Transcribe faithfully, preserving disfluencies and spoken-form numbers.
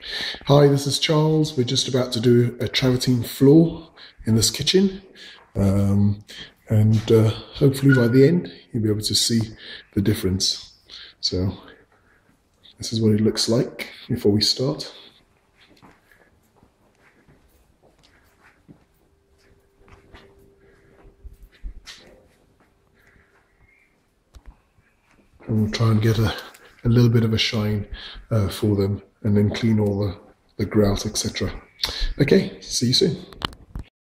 Hi, this is Charles. We're just about to do a travertine floor in this kitchen. Um, and uh, hopefully by the end, you'll be able to see the difference. So this is what it looks like before we start. And we'll try and get a, a little bit of a shine uh, for them and then clean all the, the grout, et cetera. Okay, see you soon.